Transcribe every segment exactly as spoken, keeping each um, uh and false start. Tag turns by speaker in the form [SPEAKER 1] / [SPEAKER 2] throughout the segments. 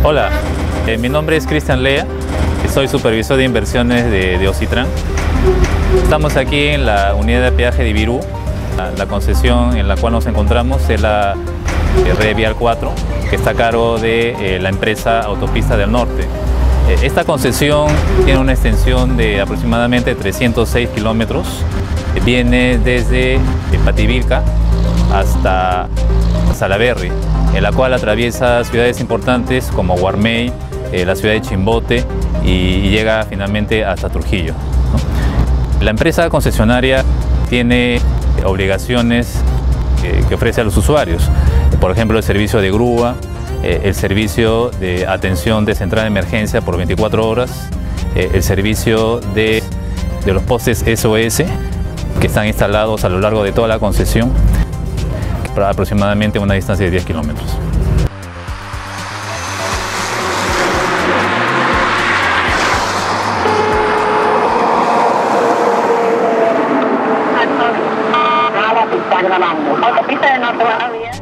[SPEAKER 1] Hola, eh, mi nombre es Cristian Lea, soy supervisor de inversiones de, de Ocitran. Estamos aquí en la unidad de peaje de Ibirú. La, la concesión en la cual nos encontramos es la eh, Red Vial cuatro, que está a cargo de eh, la empresa Autopista del Norte. Eh, esta concesión tiene una extensión de aproximadamente trescientos seis kilómetros. Eh, viene desde eh, Pativilca hasta Salaberry, en la cual atraviesa ciudades importantes como Guarmey, eh, la ciudad de Chimbote y, y llega finalmente hasta Trujillo, ¿no? La empresa concesionaria tiene obligaciones eh, que ofrece a los usuarios, por ejemplo el servicio de grúa, eh, el servicio de atención de central de emergencia por veinticuatro horas, eh, el servicio de, de los postes S O S que están instalados a lo largo de toda la concesión, para aproximadamente una distancia de diez kilómetros.
[SPEAKER 2] Autopista del Norte, buenos días.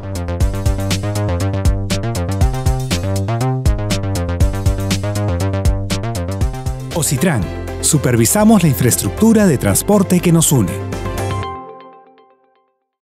[SPEAKER 3] Ocitran, supervisamos la infraestructura de transporte que nos une.